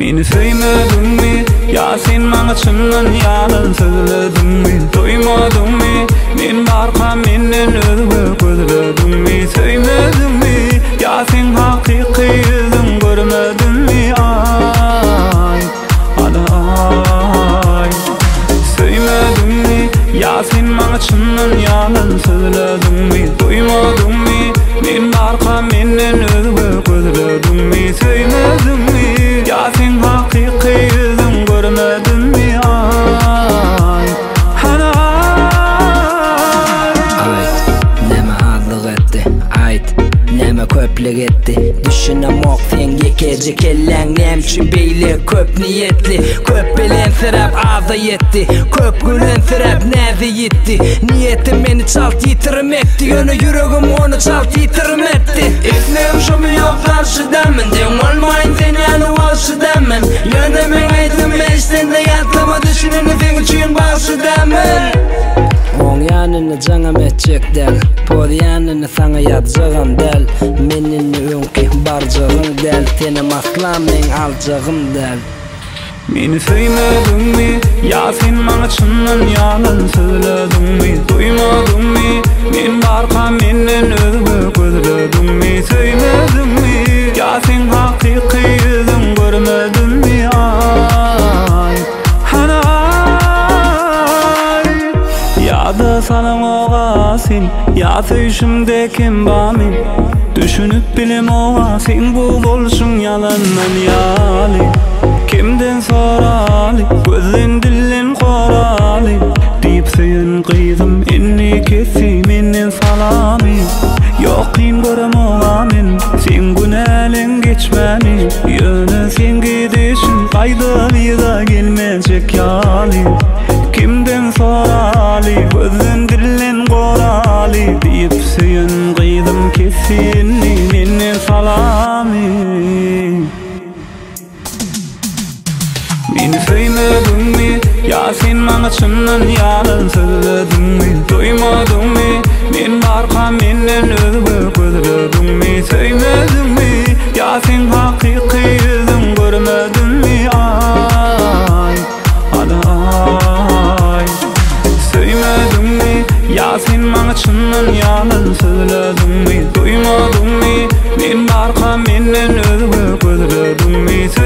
Meni söymedinmi? Ya sen bana çından yalan söyledinmi? Duymadinmi? Men barkam menden özgür gözledinmi? Söymedinmi? Ya sen hakiki yüzün görmedinmi? Ay, ay. Söymedinmi? Ya sen bana çından yalan söyledinmi? Duymadinmi? Men barkam menden özgür gözledinmi? Söymedinmi? Ya sen hakiki yüzün görmedinmi? Ay, ay. Neme adlık etti, ayt. Neme köplük etti. Düşünemok sen yekecek ellen. Nemçin beyle köp niyetli. Köp bilen serap ağza yetti. Köp gülen serap neze yitti. Niyetim beni çalt yitirmekti. Yönü yüreğim onu çalt yitirmekti. İsmim şumu yok karşıdamın. Den olmayın seni yanı olşıdamın. Yönümün aydım meştende yatlama düşününü sen için başıdamın. On yanını canım etcek del. Pod yanını sana yatacağım del. Menini önkü barcağım del. Tenim aslan men alacağım del. Meni söymedinmi? Ya sen bana çından yalan söyledinmi? Duymadinmi? Men barkam menden özgür gözledinmi? Söymedinmi? Ya sen hakiki yüzün görmedinmi? Ay, ya da salam oğa sen, ya söýüşümde kim bamin? Düşünüp bilim oğa sen bu bolşun yalandan yali. Kimden sorali, gözün dilin korali. Deyip söyün kıydım inni kesi menden salami. Yokin görem oğamin, sen günelin geçmeni. Yönü sen gidişin, kayda vida gelmeyecek yali. Kimden sorali, gözün dilin korali. Deyip söyün kıydım kesi inni menden salami. Meni söymedinmi? Ya sen bana çından yalan söyledinmi? Duymadinmi? Men barkam menden özgür gözledinmi? Söymedinmi? Ya sen hakiki yüzün görmedinmi? Ay, ay. Söymedinmi? Ya sen bana çından yalan söyledinmi? Duymadinmi? Men barkam menden özgür gözledinmi?